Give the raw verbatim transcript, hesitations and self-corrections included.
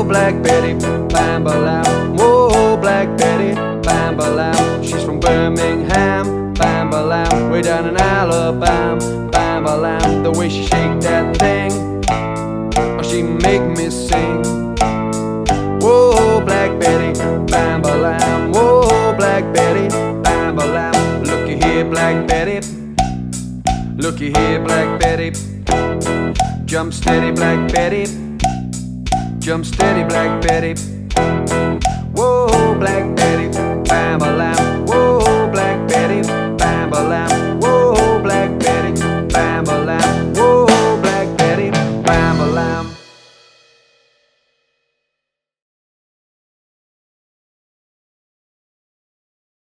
Whoa, Black Betty, bam-ba-lam. Whoa, Black Betty, bam-ba-lam. She's from Birmingham, bam-ba-lam. Way down in Alabama, bam-ba-lam. The way she shake that thing, oh, she make me sing. Whoa, Black Betty, bam-ba-lam. Whoa, Black Betty, bam-ba-lam. Looky here, Black Betty. Looky here, Black Betty. Jump steady, Black Betty. Jump steady, Black Betty. Whoa, Black Betty, bam-ba-lam.